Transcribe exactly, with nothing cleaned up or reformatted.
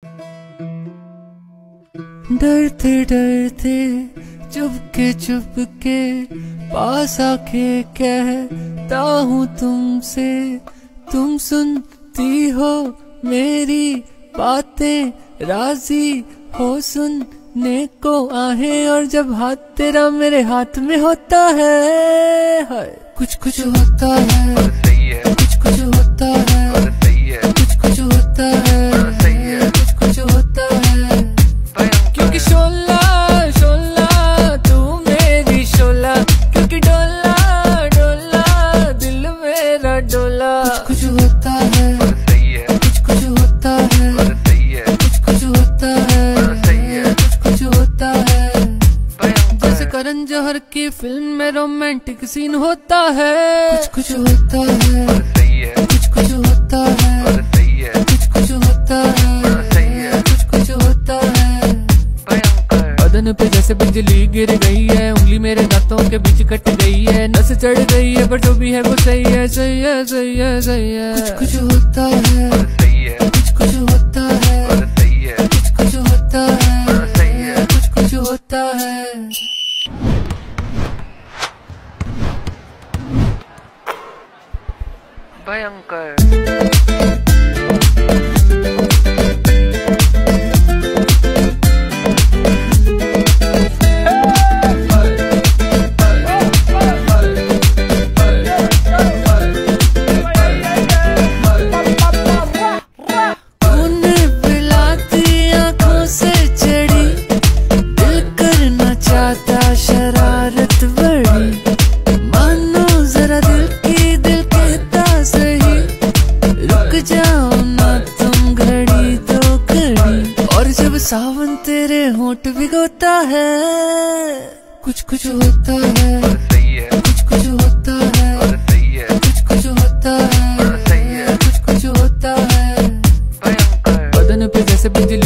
डरते डरते चुपके चुपके पास आके कहता हूँ तुमसे, तुम सुनती हो मेरी बातें, राजी हो सुनने को आहें। और जब हाथ तेरा मेरे हाथ में होता है, हाय कुछ कुछ होता है, कुछ कुछ होता है, कुछ कुछ होता है, कुछ कुछ होता है। क्योंकि शोला शोला तू मेरी शोला, क्योंकि डोला डोला दिल मेरा डोला। कुछ कुछ होता है, कुछ कुछ होता है, कुछ कुछ होता है, कुछ कुछ होता है। जैसे करण जौहर की फिल्म में रोमांटिक सीन होता है। कुछ कुछ होता है, कुछ कुछ होता है, कुछ कुछ होता है, कुछ कुछ होता है। बदन पे जैसे बिजली गिर गई है, उंगली मेरे दांतों के बीच कट गई है, नस चढ़ गई है, पर जो भी है वो सही है, सही है, सही है, सही है। कुछ कुछ होता है, कुछ कुछ होता है, कुछ कुछ होता है, कुछ कुछ होता है। भयंकर शरारत बड़ी, मानो जरा दिल की दिल कहता सही, रुक जाओ ना तुम घड़ी तो घड़ी। और जब सावन तेरे होंठ भिगोता है, कुछ कुछ होता है, कुछ कुछ होता है, कुछ कुछ होता है, कुछ कुछ होता है। बदन पे जैसे बिजली